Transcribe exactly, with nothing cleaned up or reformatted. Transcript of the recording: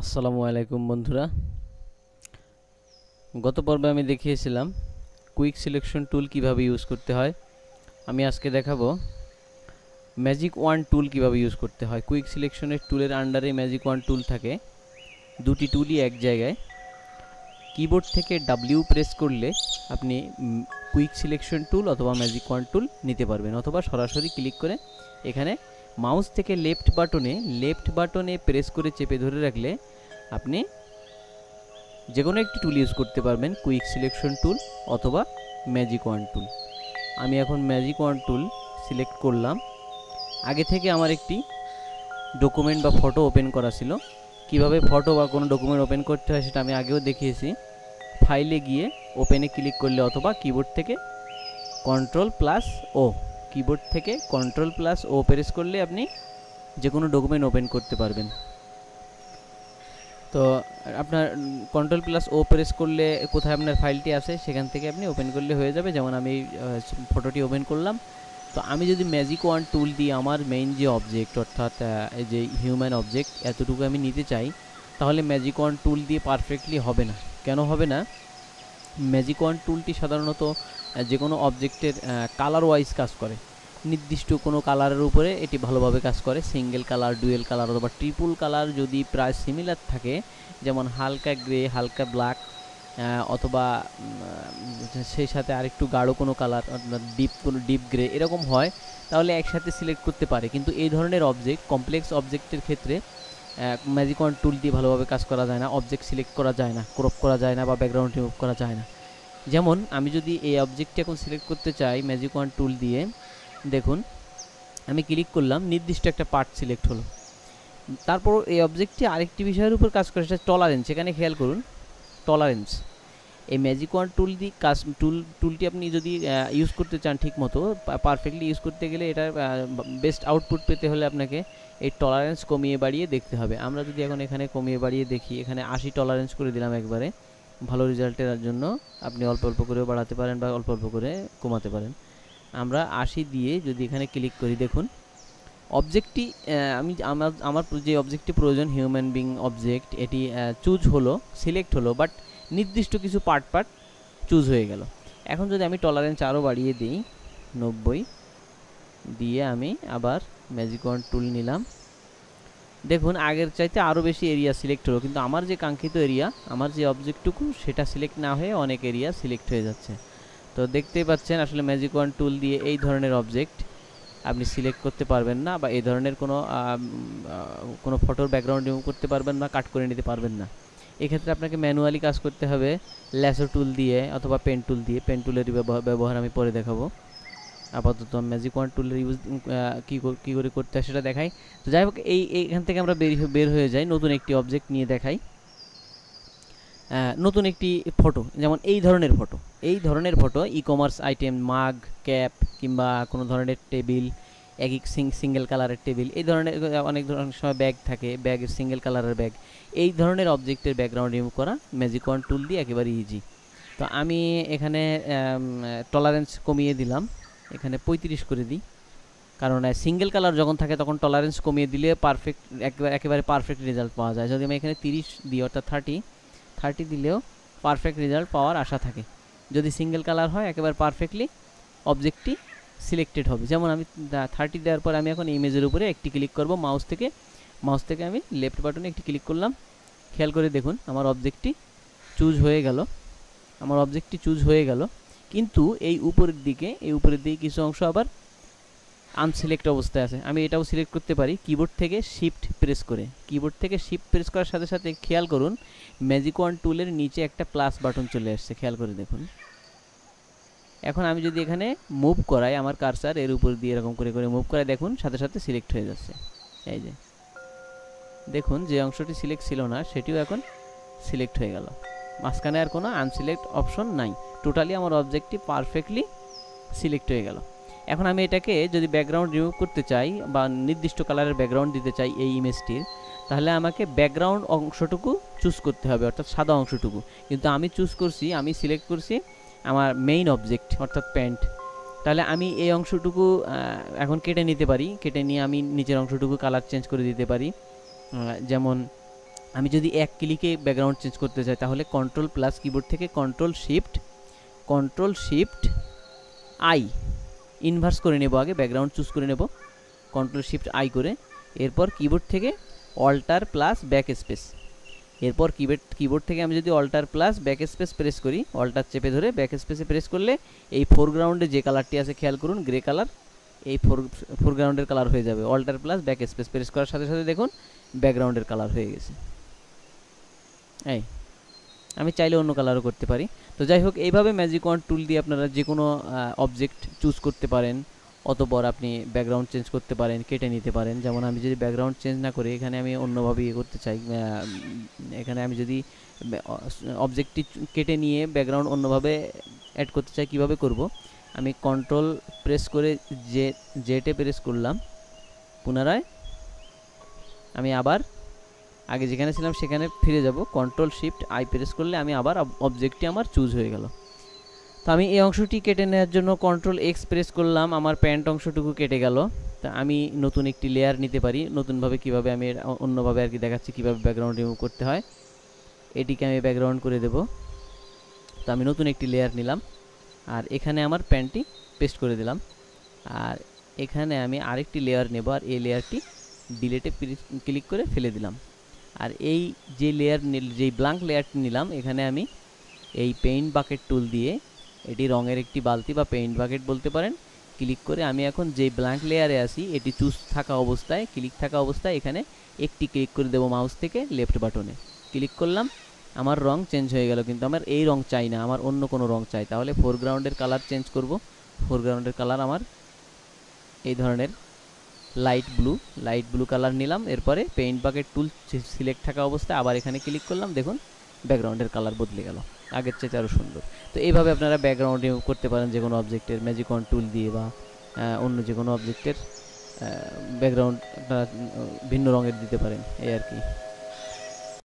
আসসালামু আলাইকুম বন্ধুরা, গত পর্বে আমি দেখিয়েছিলাম কুইক সিলেকশন টুল কিভাবে ইউজ করতে হয়। আমি আজকে দেখাবো ম্যাজিক ওয়ান টুল কিভাবে ইউজ করতে হয়। কুইক সিলেকশনের টুলের আন্ডারে ম্যাজিক ওয়ান টুল থাকে, দুটি টুলই এক জায়গায়। কিবোর্ড থেকে ডাব্লিউ প্রেস করলে আপনি কুইক সিলেকশন টুল অথবা ম্যাজিক ওয়ান টুল নিতে পারবেন, অথবা সরাসরি ক্লিক করে এখানে মাউস থেকে লেফট বাটনে লেফট বাটনে প্রেস করে চেপে ধরে রাখলে আপনি যে কোনো একটি টুল ইউজ করতে পারবেন, কুইক সিলেকশন টুল অথবা ম্যাজিক ওয়ান টুল। আমি এখন ম্যাজিক ওয়ান টুল সিলেক্ট করলাম। আগে থেকে আমার একটি ডকুমেন্ট বা ফটো ওপেন করা ছিল। কিভাবে ফটো বা কোনো ডকুমেন্ট ওপেন করতে হয় সেটা আমি আগেও দেখিয়েছি। ফাইলে গিয়ে ওপেনে ক্লিক করলে অথবা কিবোর্ড থেকে কন্ট্রোল প্লাস ও কিবোর্ড থেকে কন্ট্রোল প্লাস ও প্রেস করলে আপনি যে কোনো ডকুমেন্ট ওপেন করতে পারবেন। তো আপনার কন্ট্রোল প্লাস ও প্রেস করলে কোথায় আপনার ফাইলটি আছে সেখান থেকে আপনি ওপেন করলে হয়ে যাবে। যেমন আমি ফটোটি ওপেন করলাম। তো আমি যদি ম্যাজিক ওয়ান টুল দিয়ে আমার মেইন যে অবজেক্ট অর্থাৎ এই যে হিউম্যান অবজেক্ট এতটুকু আমি নিতে চাই, তাহলে ম্যাজিক ওয়ান টুল দিয়ে পারফেক্টলি হবে না। কেন হবে না? ম্যাজিক ওয়ান টুলটি সাধারণত যে কোনো অবজেক্টের কালার ওয়াইজ কাজ করে। নির্দিষ্ট কোনো কালারের উপরে এটি ভালোভাবে কাজ করে। সিঙ্গেল কালার, ডুয়েল কালার অথবা ট্রিপল কালার যদি প্রায় সিমিলার থাকে, যেমন হালকা গ্রে, হালকা ব্ল্যাক অথবা সেই সাথে আরেকটু গাঢ় কোনো কালার, ডিপ কোনো ডিপ গ্রে এরকম হয়, তাহলে একসাথে সিলেক্ট করতে পারে। কিন্তু এই ধরনের অবজেক্ট, কমপ্লেক্স অবজেক্টের ক্ষেত্রে ম্যাজিক ওয়ান টুল দিয়ে ভালোভাবে কাজ করা যায় না। অবজেক্ট সিলেক্ট করা যায় না, ক্রপ করা যায় না বা ব্যাকগ্রাউন্ড রিমুভ করা যায় না। যেমন আমি যদি এই অবজেক্টটি এখন সিলেক্ট করতে চাই ম্যাজিক ওয়ান টুল দিয়ে, দেখুন আমি ক্লিক করলাম, নির্দিষ্ট একটা পার্ট সিলেক্ট হলো। তারপর এই অবজেক্টটি আরেকটি বিষয়ের উপর কাজ করে, সেটা টলারেন্স। এখানে খেয়াল করুন, টলারেন্স। এই ম্যাজিক ওয়ান টুল দিয়ে কাজ টুল টুলটি আপনি যদি ইউজ করতে চান ঠিক মতো পারফেক্টলি ইউজ করতে গেলে, এটার বেস্ট আউটপুট পেতে হলে আপনাকে এই টলারেন্স কমিয়ে বাড়িয়ে দেখতে হবে। আমরা যদি এখন এখানে কমিয়ে বাড়িয়ে দেখি, এখানে আশি টলারেন্স করে দিলাম একবারে। ভালো রেজাল্টের জন্য আপনি অল্প অল্প করেও বাড়াতে পারেন বা অল্প অল্প করে কমাতে পারেন। আমরা আশি দিয়ে যদি এখানে ক্লিক করি, দেখুন অবজেক্টটি আমি আমার আমার যে অবজেক্টটি প্রয়োজন, হিউম্যান বিং অবজেক্ট, এটি চুজ হলো, সিলেক্ট হলো, বাট নির্দিষ্ট কিছু পার্ট পার্ট চুজ হয়ে গেল। এখন যদি আমি টলারেন্স আরও বাড়িয়ে দিই, নব্বই দিয়ে আমি আবার ম্যাজিক ওয়ান টুল নিলাম। দেখুন আগের চাইতে আরও বেশি এরিয়া সিলেক্ট হলো, কিন্তু আমার যে কাঙ্ক্ষিত এরিয়া, আমার যে অবজেক্টটুকু, সেটা সিলেক্ট না হয়ে অনেক এরিয়া সিলেক্ট হয়ে যাচ্ছে। তো দেখতেই পাচ্ছেন আসলে ম্যাজিক ওয়ান টুল দিয়ে এই ধরনের অবজেক্ট আপনি সিলেক্ট করতে পারবেন না, বা এই ধরনের কোনো কোনো ফটোর ব্যাকগ্রাউন্ড রিমুভ করতে পারবেন না, কাট করে নিতে পারবেন না। এক্ষেত্রে আপনাকে ম্যানুয়ালি কাজ করতে হবে ল্যাসো টুল দিয়ে অথবা পেন টুল দিয়ে। পেন টুলের ব্যবহার আমি পরে দেখাবো। আপাতত ম্যাজিক ওয়ান টুলের ইউজ কী কী করে করতে হয় সেটা দেখাই। তো যাই হোক, এই এইখান থেকে আমরা বের বের হয়ে যাই, নতুন একটি অবজেক্ট নিয়ে দেখাই। নতুন একটি ফটো, যেমন এই ধরনের ফটো, এই ধরনের photo e commerce item, mug, cap কিংবা কোনো ধরনের টেবিল, এক এক সিঙ্গেল কালারের টেবিল, এই ধরনের অনেক ধরনের সময় ব্যাগ থাকে, ব্যাগের সিঙ্গেল কালারের ব্যাগ, এই ধরনের অবজেক্টের ব্যাকগ্রাউন্ড রিমুভ করা ম্যাজিক ওয়ান টুল দিয়ে একেবারে ইজি। তো আমি এখানে টলারেন্স কমিয়ে দিলাম, এখানে পঁয়ত্রিশ করে দিই, কারণ সিঙ্গেল কালার যখন থাকে তখন টলারেন্স কমিয়ে দিলে পারফেক্ট একেবারে একেবারে পারফেক্ট রেজাল্ট পাওয়া যায়। যদি আমি এখানে তিরিশ দিই অর্থাৎ থার্টি থার্টি দিলেও পারফেক্ট রেজাল্ট পাওয়ার আশা থাকে। যদি সিঙ্গেল কালার হয় একেবারে পারফেক্টলি অবজেক্টটি সিলেক্টেড হবে। যেমন আমি থার্টি দেওয়ার পর আমি এখন ইমেজের উপরে একটি ক্লিক করব, মাউস থেকে মাউস থেকে আমি লেফট বাটনে একটি ক্লিক করলাম। খেয়াল করে দেখুন আমার অবজেক্টটি চুজ হয়ে গেল, আমার অবজেক্টটি চুজ হয়ে গেল কিন্তু এই উপরের দিকে এই উপরের দিকে কিছু অংশ আবার আনসিলেক্ট অবস্থায় আছে। আমি এটাও সিলেক্ট করতে পারি কিবোর্ড থেকে শিফট প্রেস করে। কিবোর্ড থেকে শিফট প্রেস করার সাথে সাথে খেয়াল করুন ম্যাজিক ওয়ান টুলের নিচে একটা প্লাস বাটন চলে আসছে, খেয়াল করে দেখুন। এখন আমি যদি এখানে মুভ করাই আমার কার্সার এর উপর দিয়ে এরকম করে করে মুভ করাই, দেখুন সাথে সাথে সিলেক্ট হয়ে যাচ্ছে। এই যে দেখুন, যে অংশটি সিলেক্ট ছিল না সেটিও এখন সিলেক্ট হয়ে গেল। মাঝখানে আর কোনো আনসিলেক্ট অপশন নাই, টোটালি আমার অবজেক্টটি পারফেক্টলি সিলেক্ট হয়ে গেল। এখন আমি এটাকে যদি ব্যাকগ্রাউন্ড রিমুভ করতে চাই বা নির্দিষ্ট কালারের ব্যাকগ্রাউন্ড দিতে চাই এই ইমেজটির, তাহলে আমাকে ব্যাকগ্রাউন্ড অংশটুকু চুজ করতে হবে, অর্থাৎ সাদা অংশটুকু। কিন্তু আমি চুজ করছি, আমি সিলেক্ট করছি আমার মেইন অবজেক্ট অর্থাৎ প্যান্ট। তাহলে আমি এই অংশটুকু এখন কেটে নিতে পারি, কেটে নিয়ে আমি নিচের অংশটুকু কালার চেঞ্জ করে দিতে পারি। যেমন আমি যদি এক ক্লিকে ব্যাকগ্রাউন্ড চেঞ্জ করতে চাই তাহলে কন্ট্রোল প্লাস কিবোর্ড থেকে control shift control shift I inverse করে নেব, আগে ব্যাকগ্রাউন্ড চুজ করে নেব কন্ট্রোল শিফট আই করে, এরপর কিবোর্ড থেকে অল্টার প্লাস ব্যাক স্পেস, এরপর কিবোর্ড কিবোর্ড থেকে আমি যদি alt plus back space press করি, অল্টার চেপে ধরে ব্যাক স্পেসে প্রেস করলে এই ফোরগ্রাউন্ডে যে কালারটি আছে খেয়াল করুন গ্রে কালার, এই ফোর ফোরগ্রাউন্ডের কালার হয়ে যাবে। Alt plus back space press করার সাথে সাথে দেখুন ব্যাকগ্রাউন্ডের কালার হয়ে গেছে। এই আমি চাইলে অন্য কালারও করতে পারি। তো যাই হোক, এইভাবে ম্যাজিক ওয়ান্ড টুল দিয়ে আপনারা যে কোনো অবজেক্ট চুজ করতে পারেন, অতঃপর আপনি ব্যাকগ্রাউন্ড চেঞ্জ করতে পারেন, কেটে নিতে পারেন। যেমন আমি যদি ব্যাকগ্রাউন্ড চেঞ্জ না করে এখানে আমি অন্যভাবে ইয়ে করতে চাই, এখানে আমি যদি অবজেক্টটি কেটে নিয়ে ব্যাকগ্রাউন্ড অন্যভাবে অ্যাড করতে চাই, কিভাবে করব? আমি কন্ট্রোল প্রেস করে যে জেটে প্রেস করলাম, পুনরায় আমি আবার আগে যেখানে ছিলাম সেখানে ফিরে যাব, কন্ট্রোল শিফট আই প্রেস করলে আমি আবার অবজেক্টটি আমার চুজ হয়ে গেল। তো আমি এই অংশটি কেটে নেওয়ার জন্য কন্ট্রোল এক্স প্রেস করলাম, আমার প্যান্ট অংশটুকু কেটে গেল। তা আমি নতুন একটি লেয়ার নিতে পারি, নতুনভাবে কিভাবে আমি অন্যভাবে আর কি দেখাচ্ছি কীভাবে ব্যাকগ্রাউন্ড রিমুভ করতে হয়। এটিকে আমি ব্যাকগ্রাউন্ড করে দেব। তো আমি নতুন একটি লেয়ার নিলাম, আর এখানে আমার প্যান্টটি পেস্ট করে দিলাম, আর এখানে আমি আরেকটি লেয়ার নেব, আর এই লেয়ারটি ডিলেটে ক্লিক করে ফেলে দিলাম। আর এই যে লেয়ার যেই ব্ল্যাঙ্ক লেয়ারটি নিলাম, এখানে আমি এই পেইন্ট বাকেট টুল দিয়ে, এটি রঙের একটি বালতি বা পেইন্ট বাকেট বলতে পারেন, ক্লিক করে আমি এখন যে ব্ল্যাঙ্ক লেয়ারে আসি এটি চুজ থাকা অবস্থায়, ক্লিক থাকা অবস্থায় এখানে একটি ক্লিক করে দেবো মাউস থেকে লেফট বাটনে ক্লিক করলাম, আমার রং চেঞ্জ হয়ে গেল। কিন্তু আমার এই রং চাই না, আমার অন্য কোনো রং চাই। তাহলে ফোরগ্রাউন্ডের কালার চেঞ্জ করব। ফোরগ্রাউন্ডের কালার আমার এই ধরনের light blue, light blue colour নিলাম। এরপরে পেইন্ট বাকেট টুল সিলেক্ট থাকা অবস্থায় আবার এখানে ক্লিক করলাম, দেখুন ব্যাকগ্রাউন্ডের কালার বদলে গেল, আগের চেয়ে আরও সুন্দর। তো এইভাবে আপনারা ব্যাকগ্রাউন্ড রিমুভ করতে পারেন যে কোনো অবজেক্টের ম্যাজিক ওয়ান্ড টুল দিয়ে, বা অন্য যে কোনো অবজেক্টের ব্যাকগ্রাউন্ড আপনারা ভিন্ন রঙের দিতে পারেন, এই আর কি।